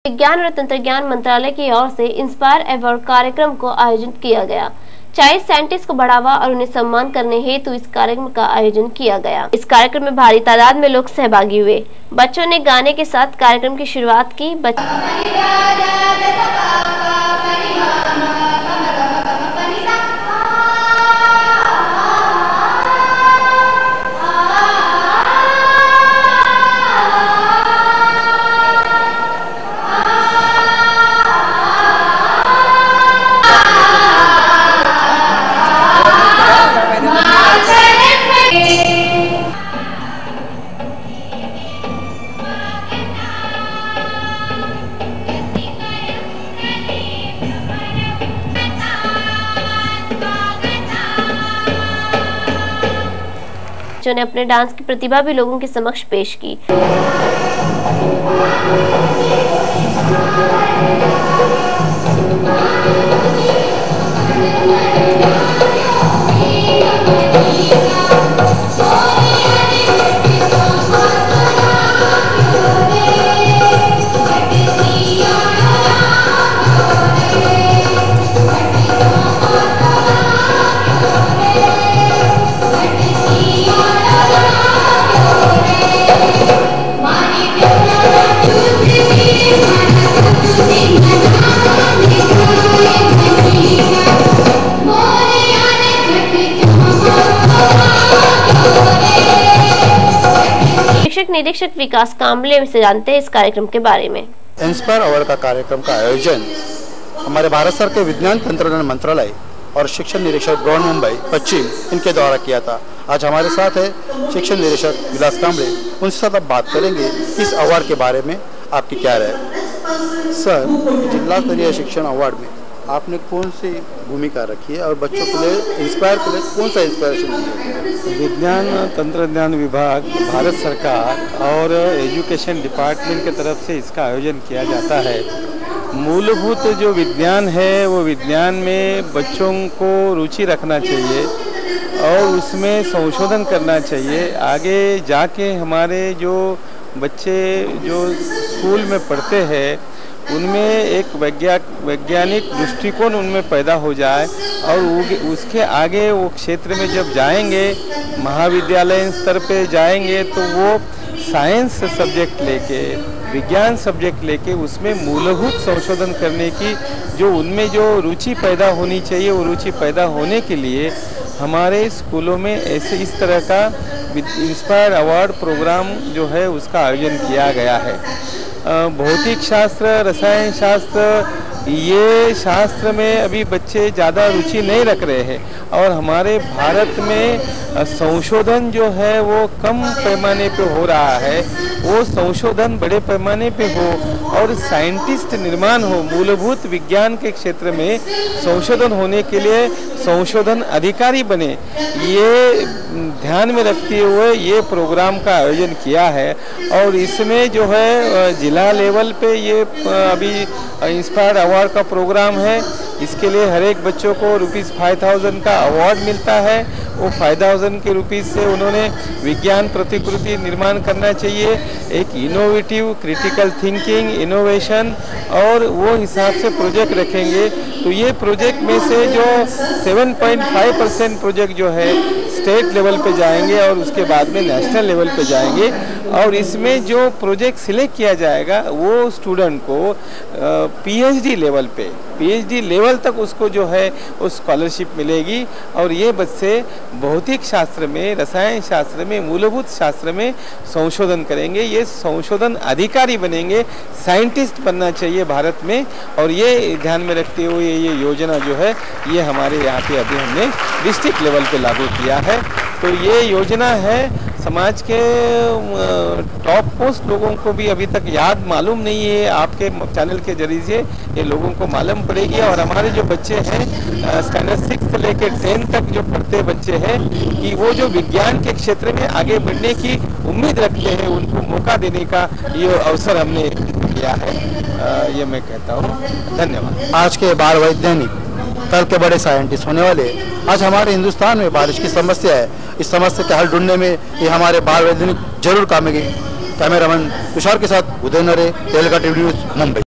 विज्ञान और तंत्रज्ञान मंत्रालय की ओर से इंस्पायर अवार्ड कार्यक्रम को आयोजित किया गया। चाइल्ड साइंटिस्ट को बढ़ावा और उन्हें सम्मान करने हेतु इस कार्यक्रम का आयोजन किया गया। इस कार्यक्रम में भारी तादाद में लोग सहभागी हुए। बच्चों ने गाने के साथ कार्यक्रम की शुरुआत की। बच्चों ने अपने डांस की प्रतिभा भी लोगों के समक्ष पेश की। निरीक्षक विकास कांबले से जानते हैं इस कार्यक्रम के बारे में। इंस्पायर अवार्ड का कार्यक्रम का आयोजन हमारे भारत सरकार के विज्ञान तंत्रज्ञान मंत्रालय और शिक्षण निरीक्षक ब्रॉड मुंबई पश्चिम इनके द्वारा किया था। आज हमारे साथ है शिक्षण निरीक्षक विकास कांबले, उनसे साथ आप बात करेंगे इस अवार्ड के बारे में आपकी क्या राय। सर, जिला स्तरीय शिक्षण अवार्ड में आपने कौन सी भूमिका रखी है और बच्चों के लिए इंस्पायर के लिए कौन सा इंस्पायरेशन है? विज्ञान तंत्रज्ञान विभाग, भारत सरकार और एजुकेशन डिपार्टमेंट की तरफ से इसका आयोजन किया जाता है। मूलभूत जो विज्ञान है वो विज्ञान में बच्चों को रुचि रखना चाहिए और उसमें संशोधन करना चाहिए। आगे जाके हमारे जो बच्चे जो स्कूल में पढ़ते हैं उनमें एक वैज्ञानिक दृष्टिकोण उनमें पैदा हो जाए और उसके आगे वो क्षेत्र में जब जाएंगे, महाविद्यालय स्तर पे जाएंगे तो वो साइंस सब्जेक्ट लेके, विज्ञान सब्जेक्ट लेके उसमें मूलभूत संशोधन करने की जो उनमें जो रुचि पैदा होनी चाहिए, वो रुचि पैदा होने के लिए हमारे स्कूलों में ऐसे इस तरह का इंस्पायर अवार्ड प्रोग्राम जो है उसका आयोजन किया गया है। भौतिक शास्त्र, रसायन शास्त्र, ये शास्त्र में अभी बच्चे ज़्यादा रुचि नहीं रख रहे हैं और हमारे भारत में संशोधन जो है वो कम पैमाने पे हो रहा है। वो संशोधन बड़े पैमाने पे हो और साइंटिस्ट निर्माण हो, मूलभूत विज्ञान के क्षेत्र में संशोधन होने के लिए संशोधन अधिकारी बने, ये ध्यान में रखते हुए ये प्रोग्राम का आयोजन किया है। और इसमें जो है जिला लेवल पे ये अभी इंस्पायर अवार्ड का प्रोग्राम है। इसके लिए हर एक बच्चों को ₹5000 का अवार्ड मिलता है। वो 5000 के रुपीस से उन्होंने विज्ञान प्रतिकृति निर्माण करना चाहिए, एक इनोवेटिव क्रिटिकल थिंकिंग, इनोवेशन, और वो हिसाब से प्रोजेक्ट रखेंगे। तो ये प्रोजेक्ट में से जो 7.5% प्रोजेक्ट जो है स्टेट लेवल पे जाएंगे और उसके बाद में नेशनल लेवल पे जाएंगे। और इसमें जो प्रोजेक्ट सिलेक्ट किया जाएगा वो स्टूडेंट को पीएचडी लेवल तक उसको जो है वो स्कॉलरशिप मिलेगी। और ये बच्चे भौतिक शास्त्र में, रसायन शास्त्र में, मूलभूत शास्त्र में संशोधन करेंगे, ये संशोधन अधिकारी बनेंगे, साइंटिस्ट बनना चाहिए भारत में। और ये ध्यान में रखते हुए ये योजना जो है ये हमारे यहाँ पे अभी हमने डिस्ट्रिक्ट लेवल पे लागू किया है। तो ये योजना है समाज के टॉप पोस्ट लोगों को भी अभी तक याद मालूम नहीं है। आपके चैनल के जरिए ये लोगों को मालूम पड़ेगी। और हमारे जो बच्चे हैं स्टैंडर्ड 6 से लेकर 10 तक जो पढ़ते बच्चे हैं कि वो जो विज्ञान के क्षेत्र में आगे बढ़ने की उम्मीद रखते हैं, उनको मौका देने का ये अवसर हमने किया है, ये मैं कहता हूँ। धन्यवाद। आज के बाल वैज्ञानिक कल के बड़े साइंटिस्ट होने वाले। आज हमारे हिंदुस्तान में बारिश की समस्या है, इस समस्या के हल ढूंढने में ये हमारे बाल वैज्ञानिक जरूर काम आएंगे। कैमरामैन तुषार के साथ उदय नरे, तेलगा टीवी न्यूज़, मुंबई।